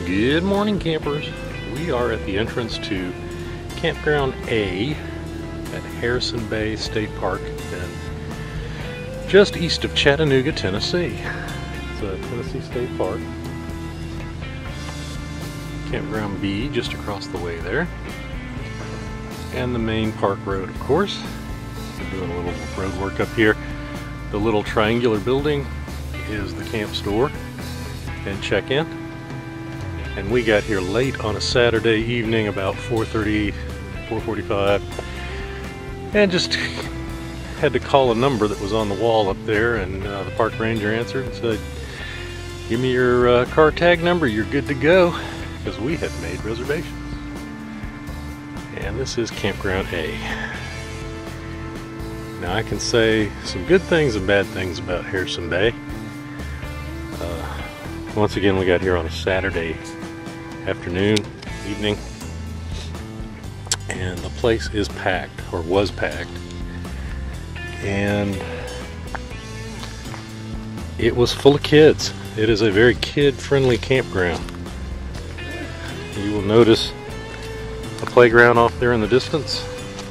Good morning, campers. We are at the entrance to Campground A at Harrison Bay State Park, and just east of Chattanooga, Tennessee. It's a Tennessee State Park. Campground B just across the way there. And the main park road, of course. We're doing a little road work up here. The little triangular building is the camp store and check-in. And we got here late on a Saturday evening, about 4:30, 4:45, and just had to call a number that was on the wall up there, and the park ranger answered and said, "Give me your car tag number, you're good to go," because we had made reservations. And this is Campground A. Now I can say some good things and bad things about Harrison Bay. Once again, we got here on a Saturday afternoon, evening, and the place is packed, or was packed, and it was full of kids. It is a very kid-friendly campground. You will notice a playground off there in the distance.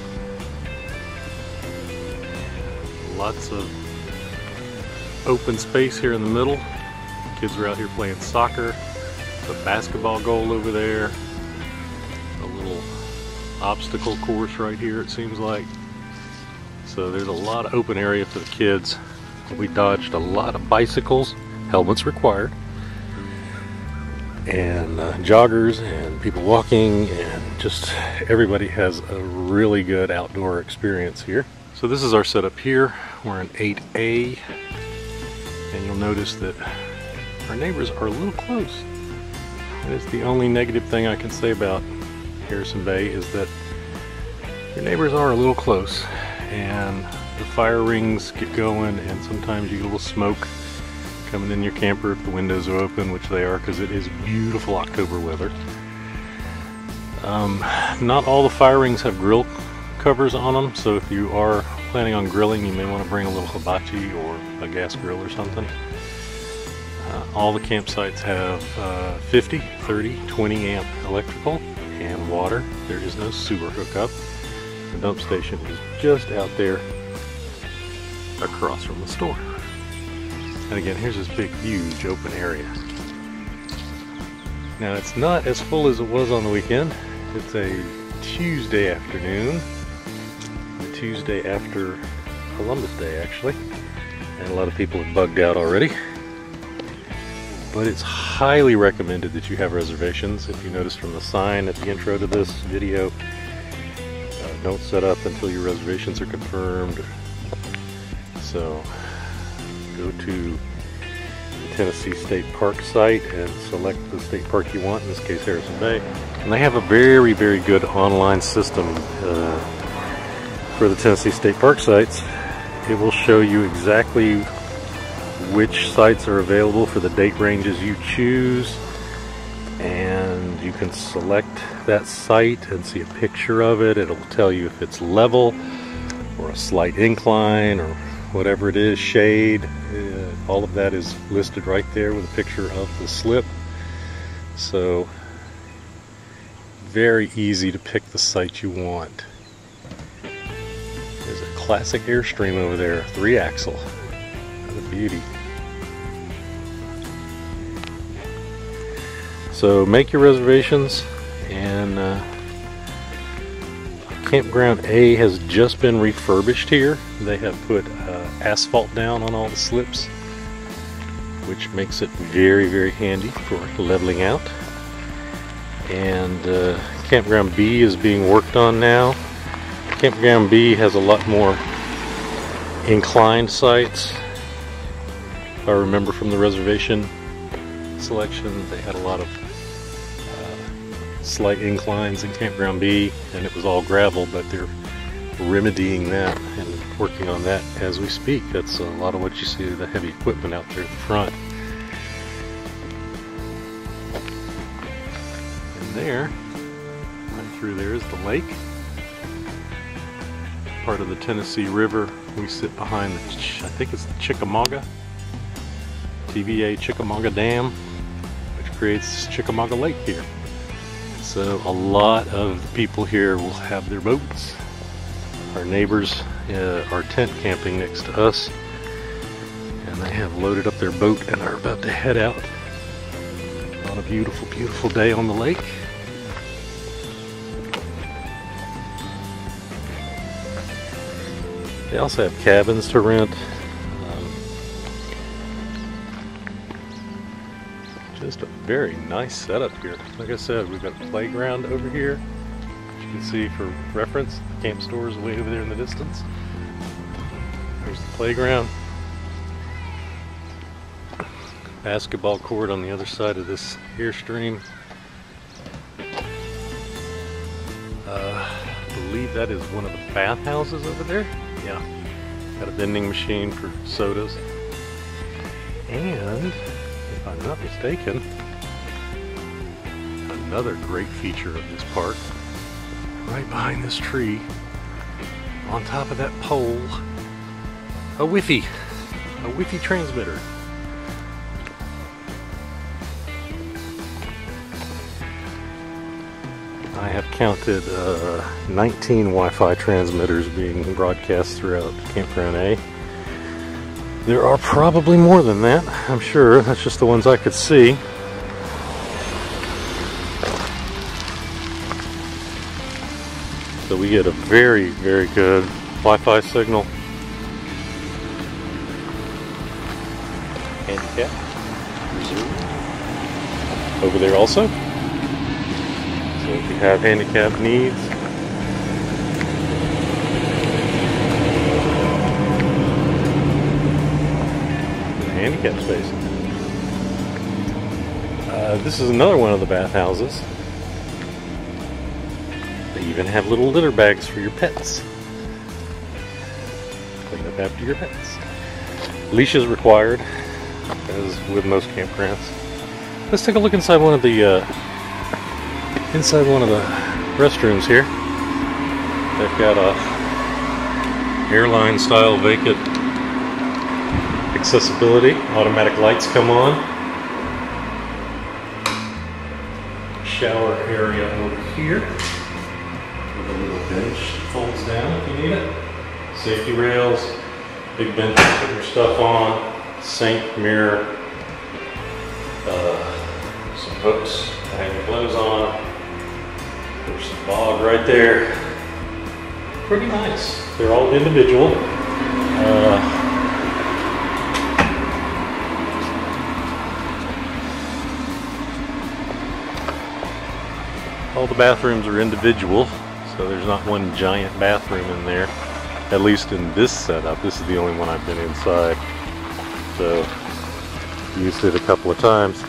Lots of open space here in the middle. Kids are out here playing soccer. A basketball goal over there. A little obstacle course right here, it seems like. So there's a lot of open area for the kids. We dodged a lot of bicycles, helmets required, and joggers and people walking, and just everybody has a really good outdoor experience here. So this is our setup here. We're in 8A, and you'll notice that our neighbors are a little close. That is the only negative thing I can say about Harrison Bay, is that your neighbors are a little close, and the fire rings get going, and sometimes you get a little smoke coming in your camper if the windows are open, which they are because it is beautiful October weather. Not all the fire rings have grill covers on them, so if you are planning on grilling, you may want to bring a little hibachi or a gas grill or something. All the campsites have 50, 30, 20 amp electrical and water. There is no sewer hookup. The dump station is just out there across from the store. And again, here's this big, huge open area. Now it's not as full as it was on the weekend. It's a Tuesday afternoon, the Tuesday after Columbus Day actually, and a lot of people have bugged out already. But it's highly recommended that you have reservations. If you notice from the sign at the intro to this video, don't set up until your reservations are confirmed. So go to the Tennessee State Park site and select the state park you want, in this case Harrison Bay. And they have a very, very good online system for the Tennessee State Park sites. It will show you exactly which sites are available for the date ranges you choose, and you can select that site and see a picture of it. It'll tell you if it's level or a slight incline or whatever it is, shade. All of that is listed right there with a picture of the slip. So very easy to pick the site you want. There's a classic Airstream over there, 3-axle. What a beauty. So make your reservations, and Campground A has just been refurbished here. They have put asphalt down on all the slips, which makes it very, very handy for leveling out. And Campground B is being worked on now. Campground B has a lot more inclined sites. If I remember from the reservation selection, they had a lot of slight inclines in Campground B, and it was all gravel, but they're remedying that and working on that as we speak. That's a lot of what you see, the heavy equipment out there at the front. And there, right through there, is the lake. Part of the Tennessee River. We sit behind the, I think it's the Chickamauga, TVA Chickamauga Dam, which creates Chickamauga Lake here. So a lot of the people here will have their boats. Our neighbors are tent camping next to us, and they have loaded up their boat and are about to head out on a beautiful, beautiful day on the lake. They also have cabins to rent. Just a very nice setup here. Like I said, we've got a playground over here. As you can see for reference, the camp store is way over there in the distance. There's the playground. Basketball court on the other side of this Airstream. I believe that is one of the bathhouses over there. Yeah, got a vending machine for sodas. And if I'm not mistaken, another great feature of this park, right behind this tree, on top of that pole, a Wi-Fi transmitter. I have counted 19 Wi-Fi transmitters being broadcast throughout Campground A. There are probably more than that, I'm sure. That's just the ones I could see. So we get a very, very good Wi-Fi signal. Handicap reserved over there also. So if you have handicap needs, handicap space. This is another one of the bathhouses. They even have little litter bags for your pets. Clean up after your pets. Leash is required, as with most campgrounds. Let's take a look inside one of the restrooms here. They've got a airline style vacant accessibility. Automatic lights come on. Shower area over here with a little bench that folds down if you need it. Safety rails, big bench to put your stuff on, sink, mirror, some hooks to hang your clothes on. There's the bog right there. Pretty nice. They're all individual. All the bathrooms are individual, so there's not one giant bathroom in there. At least in this setup. This is the only one I've been inside. So, used it a couple of times.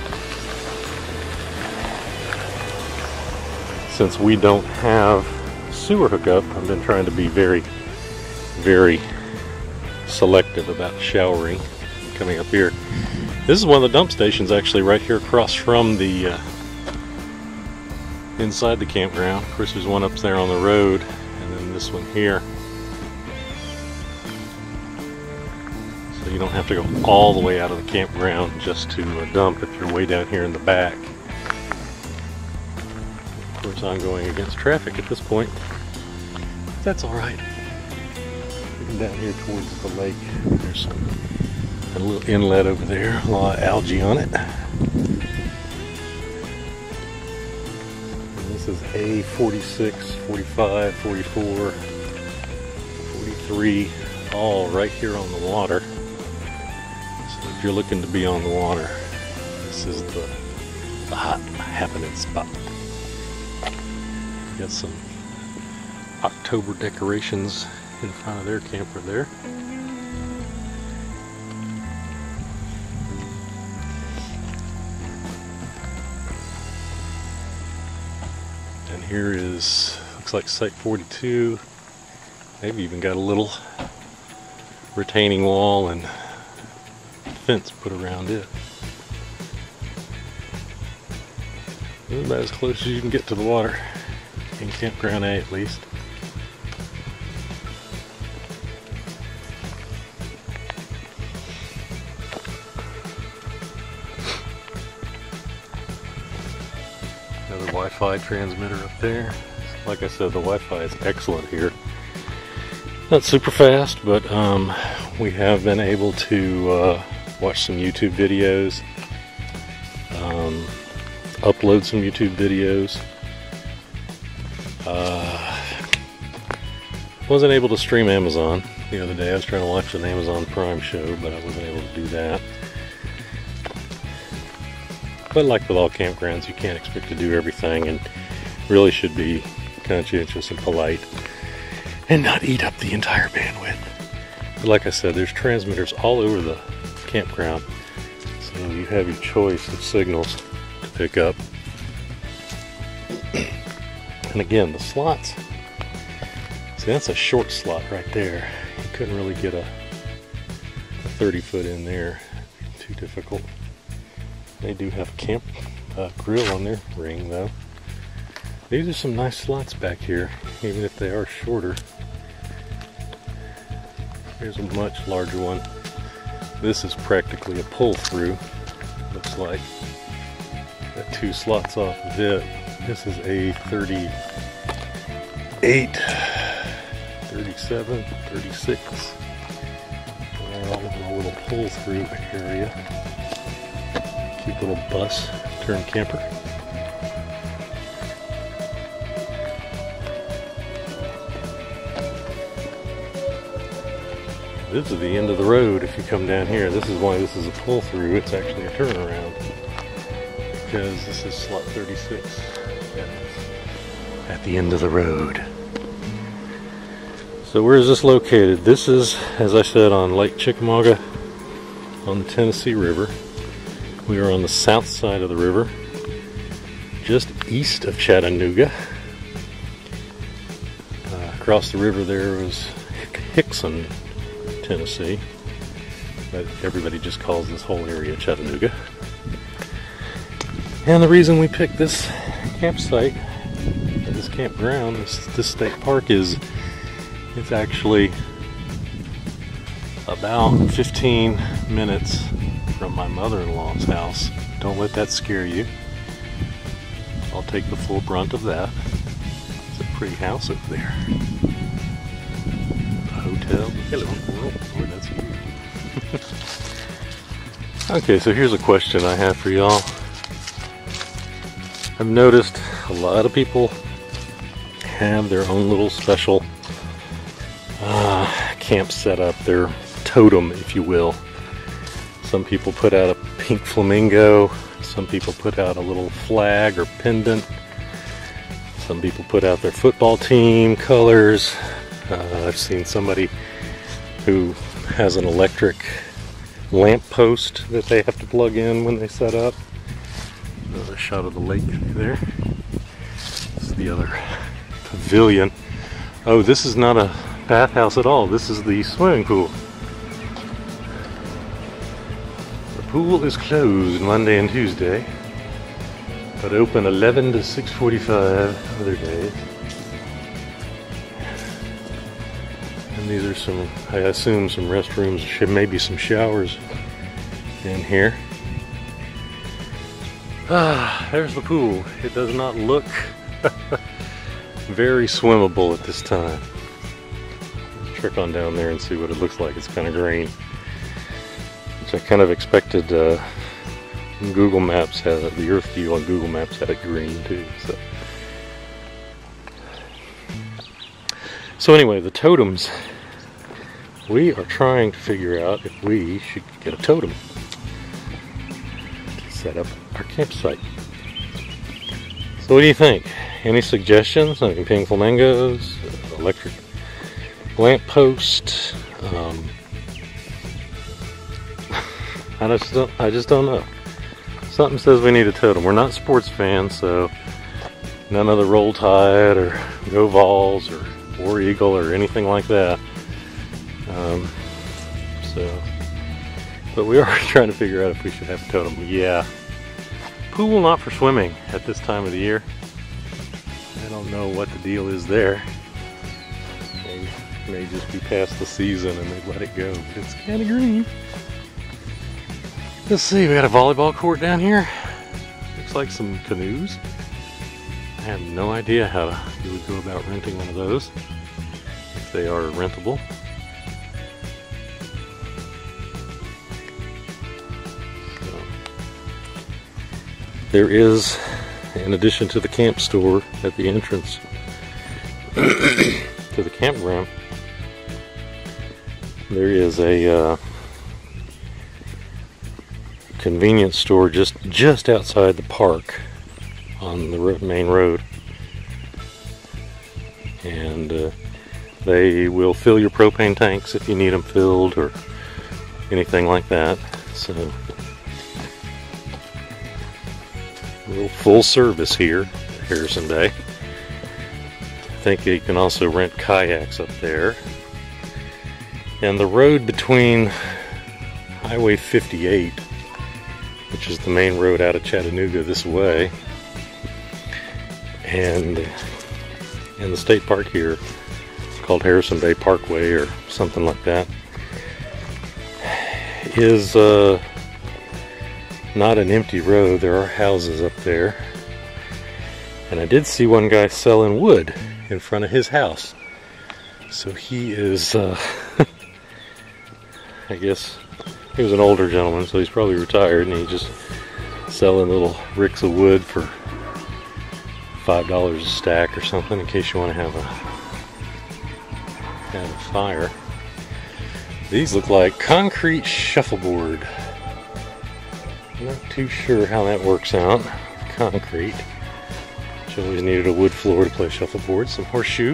Since we don't have sewer hookup, I've been trying to be very, very selective about showering coming up here. This is one of the dump stations actually right here across from the inside the campground. Of course, there's one up there on the road, and then this one here. So you don't have to go all the way out of the campground just to dump if you're way down here in the back. Of course, I'm going against traffic at this point. That's all right. Looking down here towards the lake, there's a little inlet over there, a lot of algae on it. This is A46, 45, 44, 43, all right here on the water. So if you're looking to be on the water, this is the hot happening spot. Got some October decorations in front of their camper there. And here is, looks like Site 42. They've even got a little retaining wall and fence put around it. This is about as close as you can get to the water, in Campground A at least. Wi-Fi transmitter up there. Like I said, the Wi-Fi is excellent here. Not super fast, but we have been able to watch some YouTube videos, upload some YouTube videos. Wasn't able to stream Amazon the other day. I was trying to watch an Amazon Prime show, but I wasn't able to do that. But like with all campgrounds, you can't expect to do everything, and really should be conscientious and polite and not eat up the entire bandwidth. But like I said, there's transmitters all over the campground, so you have your choice of signals to pick up. And again, the slots, see, that's a short slot right there. You couldn't really get a 30-foot in there. Too difficult. They do have a camp grill on their ring though. These are some nice slots back here, even if they are shorter. Here's a much larger one. This is practically a pull-through, looks like. Got 2 slots off of it. This is a 38, 37, 36. They're all in a little pull-through area. Cute little bus turned camper. This is the end of the road if you come down here. This is why this is a pull-through. It's actually a turnaround, because this is slot 36. At the end of the road. So where is this located? This is, as I said, on Lake Chickamauga on the Tennessee River. We are on the south side of the river, just east of Chattanooga. Across the river there was Hickson, Tennessee, but everybody just calls this whole area Chattanooga. And the reason we picked this campsite, this campground, this state park, is it's actually about 15 minutes from my mother-in-law's house. Don't let that scare you. I'll take the full brunt of that. It's a pretty house over there. A hotel. Hello, world. Boy, that's huge. Okay, so here's a question I have for y'all. I've noticed a lot of people have their own little special camp setup, their totem, if you will. Some people put out a pink flamingo, some people put out a little flag or pendant, some people put out their football team colors. I've seen somebody who has an electric lamp post that they have to plug in when they set up. Another shot of the lake there. This is the other pavilion. Oh, this is not a bathhouse at all. This is the swimming pool. The pool is closed Monday and Tuesday, but open 11 to 6:45 other days. And these are some, I assume, some restrooms, maybe some showers in here. There's the pool. It does not look very swimmable at this time. Let's trick on down there and see what it looks like. It's kind of green, which I kind of expected. Google Maps has it. The Earth view on Google Maps had it green too. So anyway, the totems. We are trying to figure out if we should get a totem to set up our campsite. So what do you think? Any suggestions? Like pink flamingos, electric lamp post. I just don't know. Something says we need a totem. We're not sports fans, so none of the Roll Tide or Go Vols or War Eagle or anything like that. But we are trying to figure out if we should have a totem. Yeah. Pool not for swimming at this time of the year. I don't know what the deal is there. It may just be past the season and they let it go, but it's kind of green. Let's see, we got a volleyball court down here. Looks like some canoes. I have no idea how you would go about renting one of those, if they are rentable. So, there is, in addition to the camp store at the entrance to the campground, there is a convenience store just outside the park on the main road, and they will fill your propane tanks if you need them filled or anything like that. So real full service here at Harrison Bay. I think you can also rent kayaks up there. And the road between Highway 58, which is the main road out of Chattanooga this way, and the state park here, called Harrison Bay Parkway or something like that, is not an empty road. There are houses up there, and I did see one guy selling wood in front of his house. So he is I guess he was an older gentleman, so he's probably retired, and he's just selling little ricks of wood for $5 a stack or something, in case you want to have a fire. These look like concrete shuffleboard. I'm not too sure how that works out. Concrete. She always needed a wood floor to play shuffleboard. Some horseshoe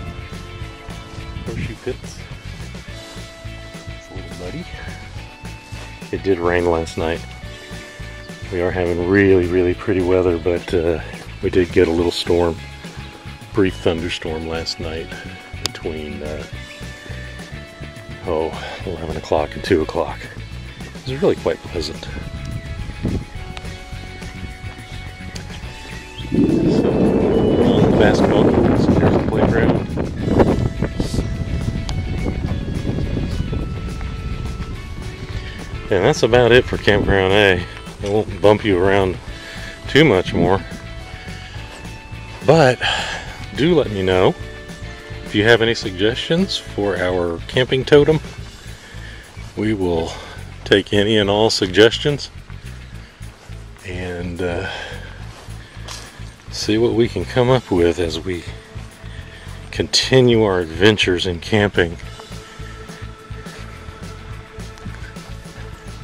pits. It's a little muddy. It did rain last night. We are having really pretty weather, but we did get a little storm, brief thunderstorm last night between 11 o'clock and 2 o'clock. It was really quite pleasant. So, on the basketball courts, here's the playground. And that's about it for Campground A. I won't bump you around too much more. But do let me know if you have any suggestions for our camping totem. We will take any and all suggestions and see what we can come up with as we continue our adventures in camping.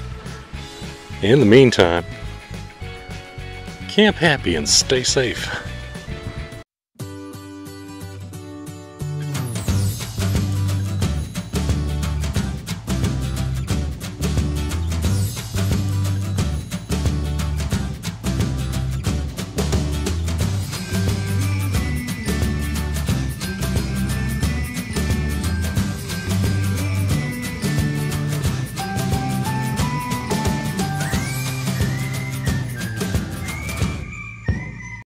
In the meantime, camp happy and stay safe.